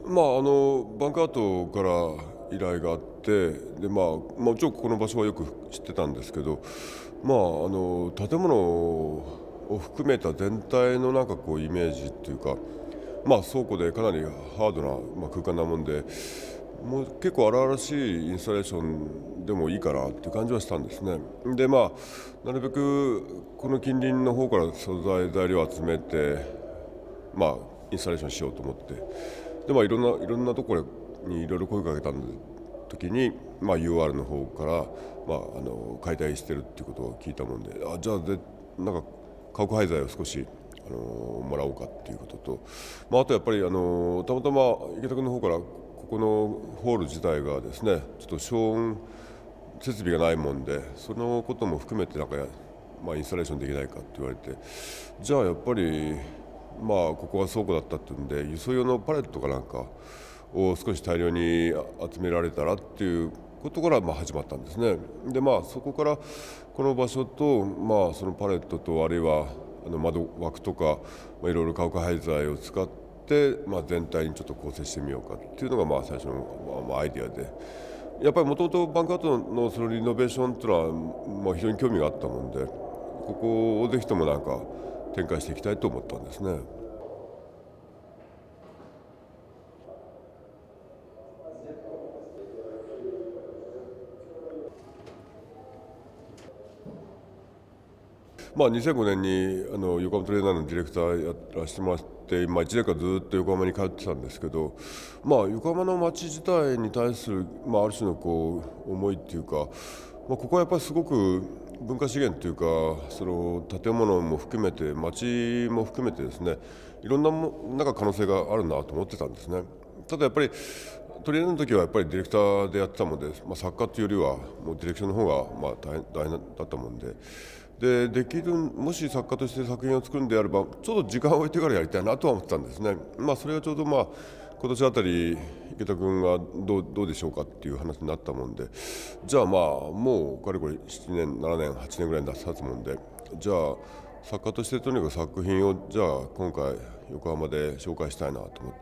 バンクアウトから依頼があって、でもちろんこの場所はよく知ってたんですけど、建物を含めた全体のなんかこうイメージっていうか、倉庫でかなりハードな、空間なもんで、もう結構荒々しいインスタレーションでもいいかなっていう感じはしたんですね。でなるべくこの近隣の方から素材材料を集めて、インスタレーションしようと思って、でいろんなところにいろいろ声かけた時に、UR の方から、解体してるっていうことを聞いたもんで、じゃあなんか化学廃材を少し、もらおうかっていうことと、あとやっぱりたまたま池田君の方からここのホール自体がですね、ちょっと消音設備がないもんで、そのことも含めてなんかインスタレーションできないかって言われて、じゃあやっぱりここは倉庫だったっていうんで、輸送用のパレットかなんかを少し大量に集められたらっていうことから始まったんですね。でそこからこの場所と、そのパレットと、あるいは窓枠とか、いろいろ化学廃材を使って、全体にちょっと構成してみようかっていうのが最初の、アイデアで、やっぱりもともとバンクアウトのそのリノベーションっていうのは、非常に興味があったもんで、ここをぜひともなんか展開していきたいと思ったんですね。2005年に横浜トレーナーのディレクターやらせてもらって、1年間ずっと横浜に通ってたんですけど、横浜の街自体に対する、ある種のこう思いっていうか、ここはやっぱりすごく文化資源というか、その建物も含めて街も含めてですね、いろんななんか可能性があるなと思ってたんですね。ただやっぱりトリエンの時はやっぱりディレクターでやってたもんで、作家というよりはもうディレクションの方が大変だったもんで。もし作家として作品を作るんであれば、ちょっと時間を置いてからやりたいなとは思ってたんですね。それがちょうど今年あたり池田君がどうでしょうかっていう話になったもんで、じゃあもうかれこれ7年7年8年ぐらい経つもんで、じゃあ作家としてとにかく作品をじゃあ今回横浜で紹介したいなと思って、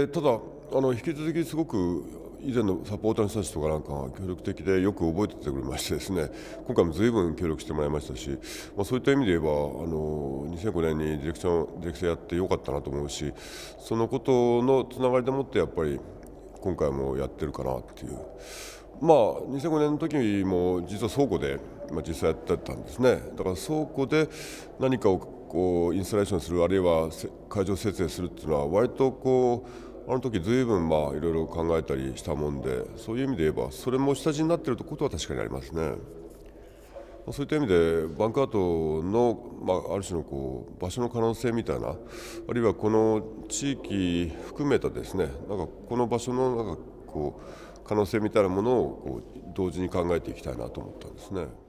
ただ引き続きすごく以前のサポーターの人たちとかなんかが協力的でよく覚えててくれましてですね、今回も随分協力してもらいましたし、そういった意味で言えば2005年にディレクターやってよかったなと思うし、そのことのつながりでもってやっぱり今回もやってるかなっていう。2005年の時も実は倉庫で、実際やってたんですね。だから倉庫で何かをこうインスタレーションする、あるいは会場設営するっていうのは割とあの時ずいぶんいろいろ考えたりしたもんで、そういう意味で言えばそれも下地になっていることは確かにありますね。そういった意味でバンクアウトの、ある種の場所の可能性みたいな、あるいはこの地域含めたですね、なんかこの場所の可能性みたいなものを同時に考えていきたいなと思ったんですね。